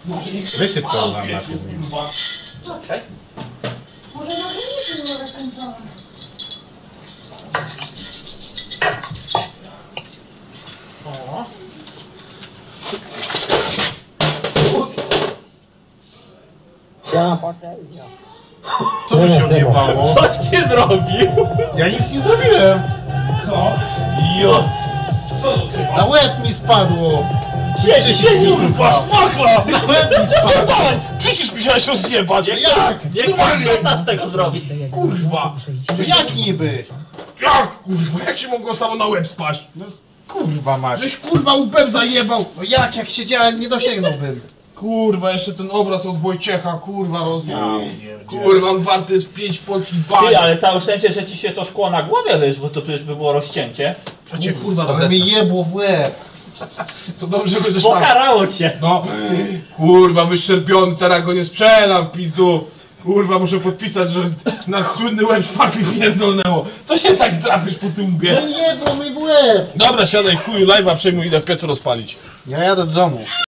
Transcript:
Wysyp to nam na tym. Czekaj. Może na granicy było zakończone. O. Co by się odjebało? Coś ty zrobił? Ja nic nie zrobiłem. Co? Jo! Na łeb mi spadło. Siedzi, Kurwa, szpachla! Na łeb mi spadło. Dawaj! Przecież musiałeś rozjebać! Jak? Jak pan z tego zrobi? Kurwa! Jak niby? Jak kurwa? Jak się mogło samo na łeb spaść? No, kurwa masz. Żeś kurwa łbem zajebał! No jak siedziałem, nie dosięgnąłbym. Kurwa, jeszcze ten obraz od Wojciecha, kurwa, kurwa, on warty jest 5 polskich bani. Ty, ale całe szczęście, że ci się to szkło na głowie, wiesz, bo to przecież by było rozcięcie. Przecież kurwa, Ale mi jebło w łeb. to dobrze, że chociaż tam... Pokarało cię. No, kurwa, wyszczerpiony, teraz go nie sprzedam w pizdu. Kurwa, muszę podpisać, że na słynny łeb szpachli pierdolnęło. Co się tak drapiesz po tym łbie? No jebło mi w łeb. Dobra, siadaj, chuju, live'a przejmuj, idę w piecu rozpalić. Ja jadę do domu.